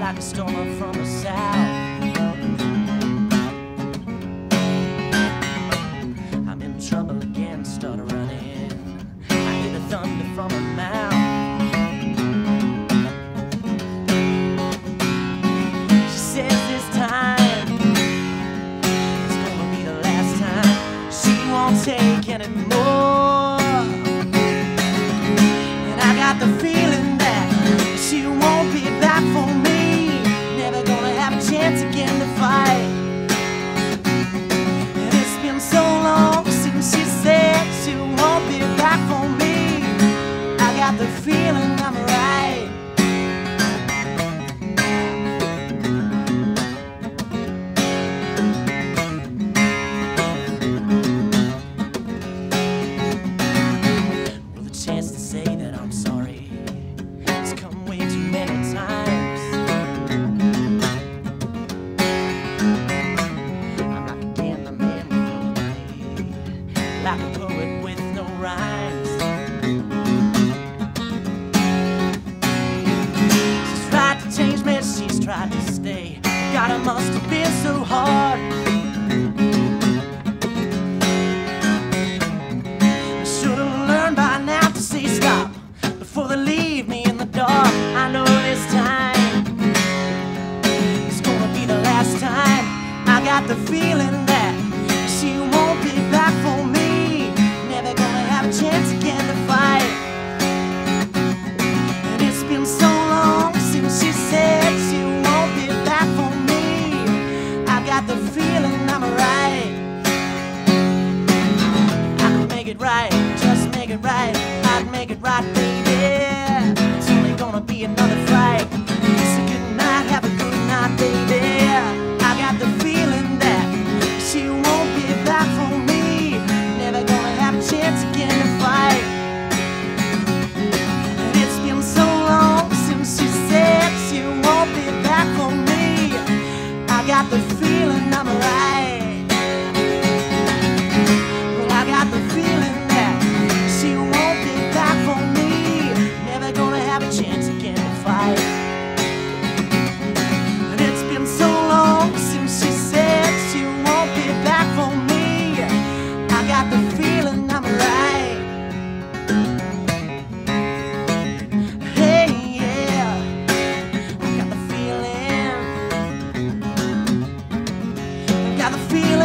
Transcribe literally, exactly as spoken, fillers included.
like a storm up from the south. I'm in trouble again, start running. I hear the thunder from her mouth. She says this time it's gonna be the last time. She won't take anymore. And I got the feeling that she won't be back for me. Never gonna have a chance again to fight. And it's been so long since she said she won't be back for me. I got the feeling I'm right. Well, the chance to say that I'm sorry has come way too many times. I'm like a damn man with no money, like a poet with no rhymes. She's tried to change me, she's tried to stay. God, it must have been so hard. I should have learned by now to say stop before they leave me in the dark. I know this time it's gonna be the last time. I got the feeling that she won't be back for me. Never gonna have a chance again to fight. And it's been so long since she said she won't be back for me. I got the feeling I'm right. I can make it right, just make it right. I'd make it right, baby. It's only gonna be another fight. It's a good night, have a good night, baby. I got the feeling that she won't be back for me. Never gonna have a chance again to fight. And it's been so long since she said she won't be back for me. I got the feeling I'm right. Well, I got the feeling that she won't be back for me. Never gonna have a chance again to fight. And it's been so long since she said she won't be back for me. I got the feeling I'm right. Hey, yeah, I got the feeling. I got the feeling.